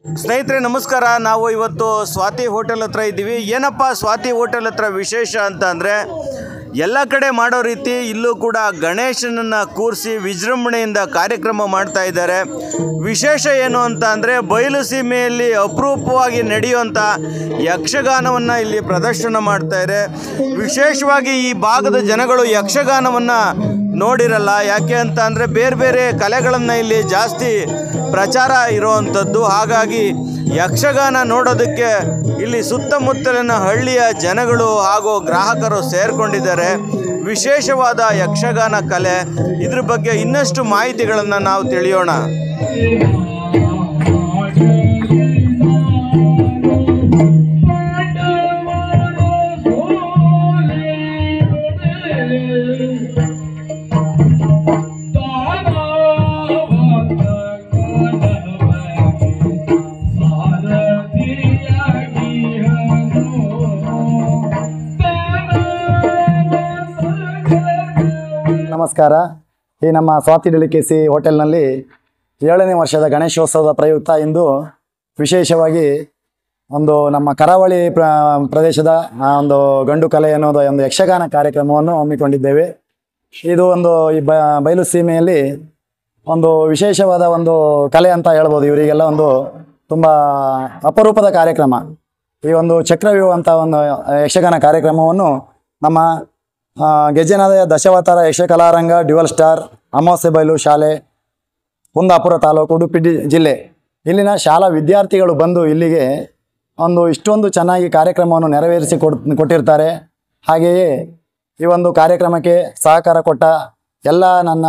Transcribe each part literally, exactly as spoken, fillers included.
ಸ್ನೇಹಿತರೆ ನಮಸ್ಕಾರ. ನಾವು ಇವತ್ತು ಸ್ವಾತಿ ಹೋಟೆಲ್ ಹತ್ರ ಇದ್ದೀವಿ. ಏನಪ್ಪ ಸ್ವಾತಿ ಹೋಟೆಲ್ ಹತ್ರ ವಿಶೇಷ ಅಂತ ಅಂದರೆ, ಎಲ್ಲ ಕಡೆ ಮಾಡೋ ರೀತಿ ಇಲ್ಲೂ ಕೂಡ ಗಣೇಶನನ್ನು ಕೂರಿಸಿ ವಿಜೃಂಭಣೆಯಿಂದ ಕಾರ್ಯಕ್ರಮ ಮಾಡ್ತಾ ಇದ್ದಾರೆ. ವಿಶೇಷ ಏನು ಅಂತ ಅಂದರೆ, ಬಯಲು ಸೀಮೆಯಲ್ಲಿ ಅಪರೂಪವಾಗಿ ನಡೆಯುವಂಥ ಯಕ್ಷಗಾನವನ್ನು ಇಲ್ಲಿ ಪ್ರದರ್ಶನ ಮಾಡ್ತಾಯಿದ್ದಾರೆ. ವಿಶೇಷವಾಗಿ ಈ ಭಾಗದ ಜನಗಳು ಯಕ್ಷಗಾನವನ್ನು ನೋಡಿರಲ್ಲ. ಯಾಕೆ ಅಂತ ಅಂದರೆ, ಬೇರೆ ಬೇರೆ ಕಲೆಗಳನ್ನು ಇಲ್ಲಿ ಜಾಸ್ತಿ ಪ್ರಚಾರ ಇರುವಂಥದ್ದು. ಹಾಗಾಗಿ ಯಕ್ಷಗಾನ ನೋಡೋದಕ್ಕೆ ಇಲ್ಲಿ ಸುತ್ತಮುತ್ತಲಿನ ಹಳ್ಳಿಯ ಜನಗಳು ಹಾಗೂ ಗ್ರಾಹಕರು ಸೇರಿಕೊಂಡಿದ್ದಾರೆ. ವಿಶೇಷವಾದ ಯಕ್ಷಗಾನ ಕಲೆ, ಇದ್ರ ಬಗ್ಗೆ ಇನ್ನಷ್ಟು ಮಾಹಿತಿಗಳನ್ನು ನಾವು ತಿಳಿಯೋಣ. ನಮಸ್ಕಾರ. ಈ ನಮ್ಮ ಸ್ವಾತಿ ಡೆಲಿಕೇಸಿ ಹೋಟೆಲ್ನಲ್ಲಿ ಏಳನೇ ವರ್ಷದ ಗಣೇಶೋತ್ಸವದ ಪ್ರಯುಕ್ತ ಇಂದು ವಿಶೇಷವಾಗಿ ಒಂದು ನಮ್ಮ ಕರಾವಳಿ ಪ್ರ ಪ್ರದೇಶದ ಒಂದು ಗಂಡು ಕಲೆ ಅನ್ನೋದು ಒಂದು ಯಕ್ಷಗಾನ ಕಾರ್ಯಕ್ರಮವನ್ನು ಹಮ್ಮಿಕೊಂಡಿದ್ದೇವೆ. ಇದು ಒಂದು ಈ ಬ ಬಯಲು ಸೀಮೆಯಲ್ಲಿ ಒಂದು ವಿಶೇಷವಾದ ಒಂದು ಕಲೆ ಅಂತ ಹೇಳ್ಬೋದು. ಇವರಿಗೆಲ್ಲ ಒಂದು ತುಂಬ ಅಪರೂಪದ ಕಾರ್ಯಕ್ರಮ. ಈ ಒಂದು ಚಕ್ರವ್ಯೂಹ ಅಂತ ಒಂದು ಯಕ್ಷಗಾನ ಕಾರ್ಯಕ್ರಮವನ್ನು ನಮ್ಮ ಗೆಜ್ಜೆನಾದ ದಶಾವತಾರ ಯಕ್ಷಕಲಾರಂಗ ಡ್ಯುವಲ್ ಸ್ಟಾರ್ ಅಮಾವಾಸ್ಯೆ ಬಯಲು ಶಾಲೆ, ಕುಂದಾಪುರ ತಾಲೂಕು, ಉಡುಪಿ ಜಿಲ್ಲೆ, ಇಲ್ಲಿನ ಶಾಲಾ ವಿದ್ಯಾರ್ಥಿಗಳು ಬಂದು ಇಲ್ಲಿಗೆ ಒಂದು ಇಷ್ಟೊಂದು ಚೆನ್ನಾಗಿ ಕಾರ್ಯಕ್ರಮವನ್ನು ನೆರವೇರಿಸಿ ಕೊಡ್ ಕೊಟ್ಟಿರ್ತಾರೆ. ಹಾಗೆಯೇ ಈ ಒಂದು ಕಾರ್ಯಕ್ರಮಕ್ಕೆ ಸಹಕಾರ ಕೊಟ್ಟ ಎಲ್ಲ ನನ್ನ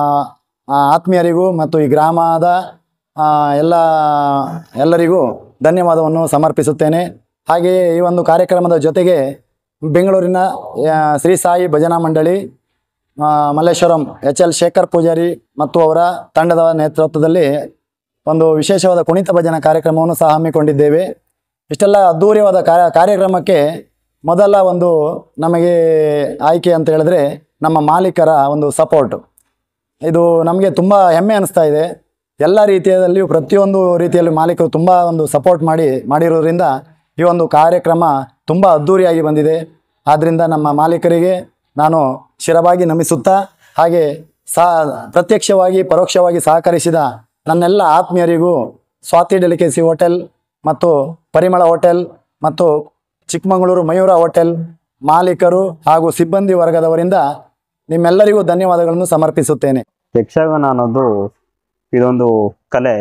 ಆತ್ಮೀಯರಿಗೂ ಮತ್ತು ಈ ಗ್ರಾಮದ ಎಲ್ಲ ಎಲ್ಲರಿಗೂ ಧನ್ಯವಾದವನ್ನು ಸಮರ್ಪಿಸುತ್ತೇನೆ. ಹಾಗೆಯೇ ಈ ಒಂದು ಕಾರ್ಯಕ್ರಮದ ಜೊತೆಗೆ ಬೆಂಗಳೂರಿನ ಶ್ರೀ ಸಾಯಿ ಭಜನಾ ಮಂಡಳಿ, ಮಲ್ಲೇಶ್ವರಂ ಎಚ್ ಎಲ್ ಶೇಖರ್ ಪೂಜಾರಿ ಮತ್ತು ಅವರ ತಂಡದ ನೇತೃತ್ವದಲ್ಲಿ ಒಂದು ವಿಶೇಷವಾದ ಕುಣಿತ ಭಜನಾ ಕಾರ್ಯಕ್ರಮವನ್ನು ಸಹ ಹಮ್ಮಿಕೊಂಡಿದ್ದೇವೆ. ಇಷ್ಟೆಲ್ಲ ಅದ್ಧೂರಿಯಾದ ಕಾರ್ಯ ಕಾರ್ಯಕ್ರಮಕ್ಕೆ ಮೊದಲ ಒಂದು ನಮಗೆ ಆಯ್ಕೆ ಅಂತ ಹೇಳಿದ್ರೆ ನಮ್ಮ ಮಾಲೀಕರ ಒಂದು ಸಪೋರ್ಟ್. ಇದು ನಮಗೆ ತುಂಬ ಹೆಮ್ಮೆ ಅನ್ನಿಸ್ತಾ ಇದೆ. ಎಲ್ಲ ರೀತಿಯಲ್ಲಿಯೂ ಪ್ರತಿಯೊಂದು ರೀತಿಯಲ್ಲೂ ಮಾಲೀಕರು ತುಂಬ ಒಂದು ಸಪೋರ್ಟ್ ಮಾಡಿ ಮಾಡಿರೋದ್ರಿಂದ ಈ ಒಂದು ಕಾರ್ಯಕ್ರಮ ತುಂಬ ಅದ್ಧೂರಿಯಾಗಿ ಬಂದಿದೆ. ಆದ್ದರಿಂದ ನಮ್ಮ ಮಾಲೀಕರಿಗೆ ನಾನು ಶಿರವಾಗಿ ನಮಿಸುತ್ತಾ, ಹಾಗೆ ಸಹ ಪ್ರತ್ಯಕ್ಷವಾಗಿ ಪರೋಕ್ಷವಾಗಿ ಸಹಕರಿಸಿದ ನನ್ನೆಲ್ಲ ಆತ್ಮೀಯರಿಗೂ ಸ್ವಾತಿ ಡೆಲಿಕೇಸಿ ಹೋಟೆಲ್ ಮತ್ತು ಪರಿಮಳ ಹೋಟೆಲ್ ಮತ್ತು ಚಿಕ್ಕಮಗಳೂರು ಮಯೂರ ಹೋಟೆಲ್ ಮಾಲೀಕರು ಹಾಗೂ ಸಿಬ್ಬಂದಿ ವರ್ಗದವರಿಂದ ನಿಮ್ಮೆಲ್ಲರಿಗೂ ಧನ್ಯವಾದಗಳನ್ನು ಸಮರ್ಪಿಸುತ್ತೇನೆ. ಯಕ್ಷಗಾನ ಅನ್ನೋದು ಇದೊಂದು ಕಲೆ.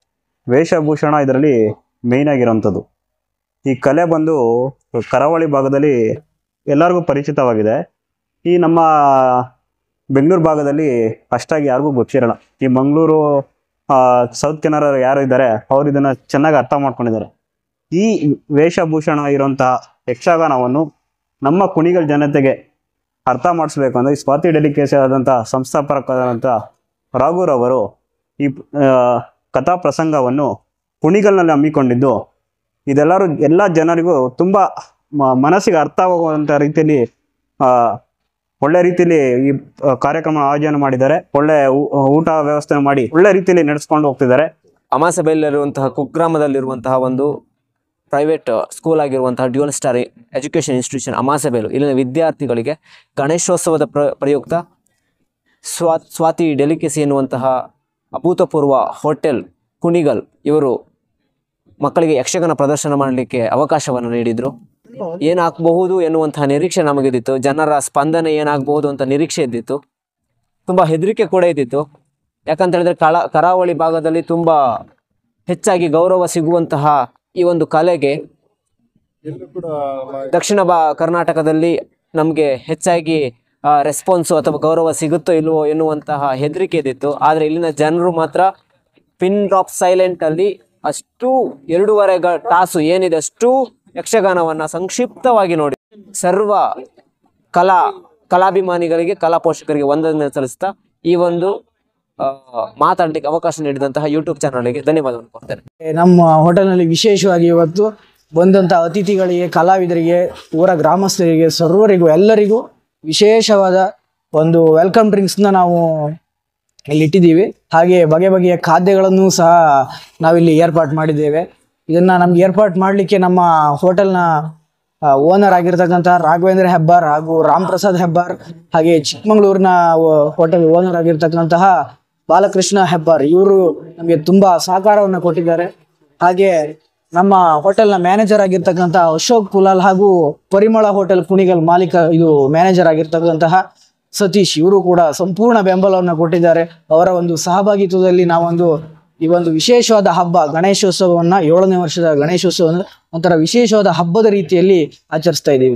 ವೇಷಭೂಷಣ ಇದರಲ್ಲಿ ಮೇಯ್ನ್ ಆಗಿರೋಂಥದ್ದು. ಈ ಕಲೆ ಬಂದು ಕರಾವಳಿ ಭಾಗದಲ್ಲಿ ಎಲ್ಲರಿಗೂ ಪರಿಚಿತವಾಗಿದೆ. ಈ ನಮ್ಮ ಬೆಂಗಳೂರು ಭಾಗದಲ್ಲಿ ಅಷ್ಟಾಗಿ ಯಾರಿಗೂ ಗೊತ್ತಿರಲ್ಲ. ಈ ಮಂಗಳೂರು ಸೌತ್ ಕೆನರಾ ಯಾರು ಇದ್ದಾರೆ ಅವರು ಇದನ್ನು ಚೆನ್ನಾಗಿ ಅರ್ಥ ಮಾಡ್ಕೊಂಡಿದ್ದಾರೆ. ಈ ವೇಷಭೂಷಣ ಇರೋಂಥ ಯಕ್ಷಗಾನವನ್ನು ನಮ್ಮ ಕುಣಿಗಲ್ ಜನತೆಗೆ ಅರ್ಥ ಮಾಡಿಸ್ಬೇಕು ಅಂದರೆ ಈ ಸ್ವಾತಿ ಡೆಲಿಕೇಸಿ ಆದಂಥ ಸಂಸ್ಥಾಪಕರಾದಂಥ ರಾಘುರವರು ಈ ಕಥಾ ಪ್ರಸಂಗವನ್ನು ಕುಣಿಗಲ್ನಲ್ಲಿ ಹಮ್ಮಿಕೊಂಡಿದ್ದು ಇದೆಲ್ಲರೂ ಎಲ್ಲ ಜನರಿಗೂ ತುಂಬ ಮನಸ್ಸಿಗೆ ಅರ್ಥವಾಗುವಂಥ ರೀತಿಯಲ್ಲಿ ಒಳ್ಳೆ ರೀತಿಯಲ್ಲಿ ಈ ಕಾರ್ಯಕ್ರಮ ಆಯೋಜನೆ ಮಾಡಿದ್ದಾರೆ. ಒಳ್ಳೆ ಊಟ ವ್ಯವಸ್ಥೆ ಮಾಡಿ ಒಳ್ಳೆ ರೀತಿಯಲ್ಲಿ ನಡೆಸ್ಕೊಂಡು ಹೋಗ್ತಿದ್ದಾರೆ. ಅಮಾವಾಸ್ಯೆ ಬಯಲಿರುವಂತಹ ಕುಗ್ರಾಮದಲ್ಲಿರುವಂತಹ ಒಂದು ಪ್ರೈವೇಟ್ ಸ್ಕೂಲ್ ಆಗಿರುವಂತಹ dual star education institution Amavasye Bayalu ಇಲ್ಲಿನ ವಿದ್ಯಾರ್ಥಿಗಳಿಗೆ ಗಣೇಶೋತ್ಸವದ ಪ್ರ ಪ್ರಯುಕ್ತ ಸ್ವಾ ಸ್ವಾತಿ ಡೆಲಿಕೇಸಿ ಎನ್ನುವಂತಹ ಅಭೂತಪೂರ್ವ ಹೋಟೆಲ್ ಕುಣಿಗಲ್ ಇವರು ಮಕ್ಕಳಿಗೆ ಯಕ್ಷಗಾನ ಪ್ರದರ್ಶನ ಮಾಡಲಿಕ್ಕೆ ಅವಕಾಶವನ್ನು ನೀಡಿದರು. ಏನಾಗಬಹುದು ಎನ್ನುವಂತಹ ನಿರೀಕ್ಷೆ ನಮಗಿದ್ದಿತ್ತು. ಜನರ ಸ್ಪಂದನೆ ಏನಾಗಬಹುದು ಅಂತ ನಿರೀಕ್ಷೆ ಇದ್ದಿತ್ತು. ತುಂಬ ಹೆದರಿಕೆ ಕೂಡ ಇದ್ದಿತ್ತು. ಯಾಕಂತ ಹೇಳಿದ್ರೆ ಕಳ ಕರಾವಳಿ ಭಾಗದಲ್ಲಿ ತುಂಬ ಹೆಚ್ಚಾಗಿ ಗೌರವ ಸಿಗುವಂತಹ ಈ ಒಂದು ಕಲೆಗೆ ದಕ್ಷಿಣ ಬಾ ಕರ್ನಾಟಕದಲ್ಲಿ ನಮಗೆ ಹೆಚ್ಚಾಗಿ ರೆಸ್ಪಾನ್ಸು ಅಥವಾ ಗೌರವ ಸಿಗುತ್ತೋ ಇಲ್ವೋ ಎನ್ನುವಂತಹ ಹೆದರಿಕೆ ಇದ್ದಿತ್ತು. ಆದರೆ ಇಲ್ಲಿನ ಜನರು ಮಾತ್ರ ಪಿನ್ ಡ್ರಾಪ್ ಸೈಲೆಂಟಲ್ಲಿ ಅಷ್ಟು ಎರಡೂವರೆ ಗ ತಾಸು ಏನಿದೆ ಅಷ್ಟು ಯಕ್ಷಗಾನವನ್ನು ಸಂಕ್ಷಿಪ್ತವಾಗಿ ನೋಡಿ ಸರ್ವ ಕಲಾ ಕಲಾಭಿಮಾನಿಗಳಿಗೆ ಕಲಾ ಪೋಷಕರಿಗೆ ವಂದನೆ ಸಲ್ಲಿಸ್ತಾ ಈ ಒಂದು ಮಾತಾಡಲಿಕ್ಕೆ ಅವಕಾಶ ನೀಡಿದಂತಹ ಯೂಟ್ಯೂಬ್ ಚಾನಲ್ಗೆ ಧನ್ಯವಾದವನ್ನು ಕೊಡ್ತೇನೆ. ನಮ್ಮ ಹೋಟೆಲ್ನಲ್ಲಿ ವಿಶೇಷವಾಗಿ ಇವತ್ತು ಬಂದಂಥ ಅತಿಥಿಗಳಿಗೆ, ಕಲಾವಿದರಿಗೆ, ಊರ ಗ್ರಾಮಸ್ಥರಿಗೆ, ಸರ್ವರಿಗೂ ಎಲ್ಲರಿಗೂ ವಿಶೇಷವಾದ ಒಂದು ವೆಲ್ಕಮ್ ಡ್ರಿಂಕ್ಸ್ನ ನಾವು ಇಲ್ಲಿ ಇಟ್ಟಿದ್ದೀವಿ. ಹಾಗೆ ಬಗೆ ಬಗೆಯ ಖಾದ್ಯಗಳನ್ನು ಸಹ ನಾವಿಲ್ಲಿ ಏರ್ಪಾಟ್ ಮಾಡಿದ್ದೇವೆ. ಇದನ್ನು ನಮ್ಗೆ ಏರ್ಪಾಟ್ ಮಾಡಲಿಕ್ಕೆ ನಮ್ಮ ಹೋಟೆಲ್ನ ಓನರ್ ಆಗಿರ್ತಕ್ಕಂಥ ರಾಘವೇಂದ್ರ ಹೆಬ್ಬಾರ್ ಹಾಗೂ ರಾಮ್ ಪ್ರಸಾದ್ ಹೆಬ್ಬಾರ್, ಹಾಗೆ ಚಿಕ್ಕಮಗಳೂರಿನ ಹೋಟೆಲ್ ಓನರ್ ಆಗಿರ್ತಕ್ಕಂತಹ ಬಾಲಕೃಷ್ಣ ಹೆಬ್ಬಾರ್, ಇವರು ನಮಗೆ ತುಂಬ ಸಹಕಾರವನ್ನು ಕೊಟ್ಟಿದ್ದಾರೆ. ಹಾಗೆ ನಮ್ಮ ಹೋಟೆಲ್ನ ಮ್ಯಾನೇಜರ್ ಆಗಿರ್ತಕ್ಕಂಥ ಅಶೋಕ್ ಕುಲಾಲ್ ಹಾಗೂ ಪರಿಮಳ ಹೋಟೆಲ್ ಕುಣಿಗಲ್ ಮಾಲೀಕ ಇದು ಮ್ಯಾನೇಜರ್ ಆಗಿರ್ತಕ್ಕಂತಹ ಸತೀಶ್, ಇವರು ಕೂಡ ಸಂಪೂರ್ಣ ಬೆಂಬಲವನ್ನು ಕೊಟ್ಟಿದ್ದಾರೆ. ಅವರ ಒಂದು ಸಹಭಾಗಿತ್ವದಲ್ಲಿ ನಾವೊಂದು ಈ ಒಂದು ವಿಶೇಷವಾದ ಹಬ್ಬ ಗಣೇಶೋತ್ಸವವನ್ನು, ಏಳನೇ ವರ್ಷದ ಗಣೇಶೋತ್ಸವವನ್ನು ಒಂಥರ ವಿಶೇಷವಾದ ಹಬ್ಬದ ರೀತಿಯಲ್ಲಿ ಆಚರಿಸ್ತಾ ಇದ್ದೀವಿ.